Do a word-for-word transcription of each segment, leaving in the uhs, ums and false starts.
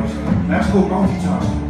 folks. That's called multitasking.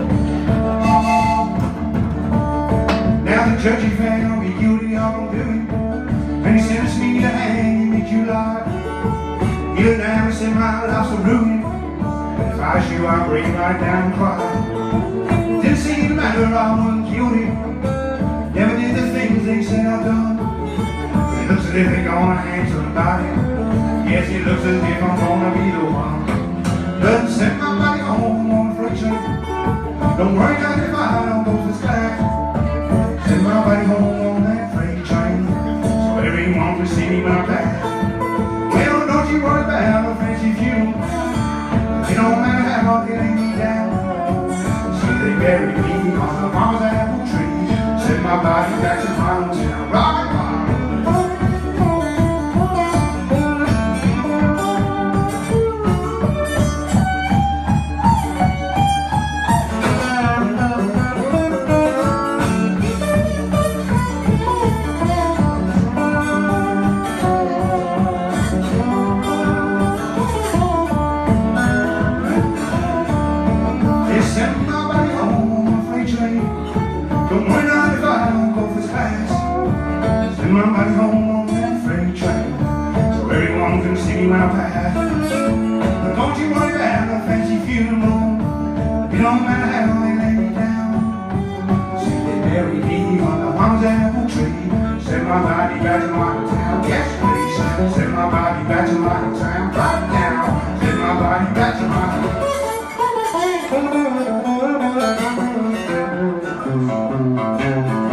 Now the judge he found me guilty of wrongdoing, and he sentenced me to hang in July. He looked down and said my life's a ruin. If I was you, I'd break right down and cry. Didn't seem to matter, I wasn't guilty. Never did the things they said I'd done. But it looks as if they're gonna hang somebody. Yes, it looks as if I'm gonna be the one. Doesn't send my body home on freight train. Don't worry, I can find on both the sky. Send my body home on that freight train, so everyone can see me when I pass. Well, don't you worry about a fancy funeral. It don't matter how hard they lay me down. See, they buried me on the mama's apple tree. Send my body back to my hometown. Right, right. Send my body home on a freight train. Don't worry not if I don't go first class. Send my body home on that freight train, so everyone can see me when I pass. But don't you worry about a fancy funeral. It don't matter how they lay me down. See, they bury me on the mama's apple tree. Send my body back to my town. Yes, please. Send my body back to my town. Right now. Send my body back to my town. Thank you.